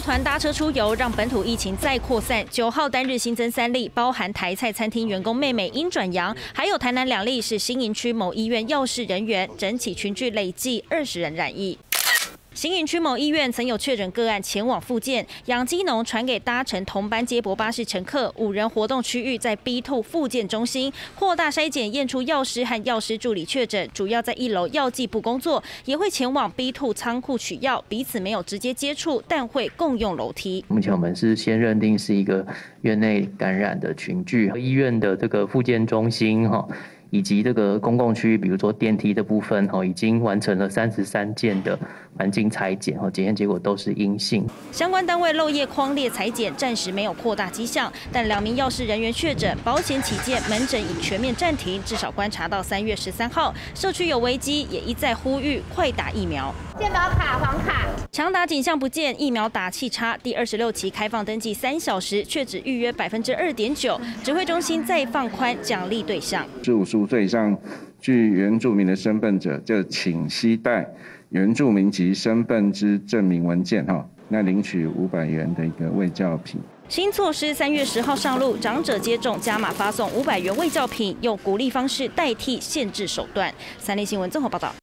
团搭车出游，让本土疫情再扩散。9号单日新增3例，包含台菜餐厅员工妹妹因转阳，还有台南2例是新营区某医院药事人员，整起群聚累计20人染疫。 新营区某医院曾有确诊个案前往复健，养鸡农传给搭乘同班接驳巴士乘客，5人活动区域在 B2 复健中心扩大筛检，验出药师和药师助理确诊，主要在1楼药剂部工作，也会前往 B2 仓库取药，彼此没有直接接触，但会共用楼梯。目前我们是先认定是一个院内感染的群聚，医院的这个复健中心以及这个公共区域，比如说电梯的部分，已经完成了33件的环境采检，检验结果都是阴性。相关单位漏夜匡列采检，暂时没有扩大迹象，但2名药事人员确诊，保险起见，门诊已全面暂停，至少观察到3月13号，社区有危机，也一再呼吁快打疫苗。健保卡、黄卡，强打景象不见，疫苗打气差。第26期开放登记3小时，却只预约2.9%，指挥中心再放宽奖励对象。 15岁以上具原住民的身份者，就请携带原住民籍身份之证明文件那领取500元的一个卫教品。 新措施3月10号上路，长者接种加码发送500元卫教品，用鼓励方式代替限制手段。3立新闻综合报道。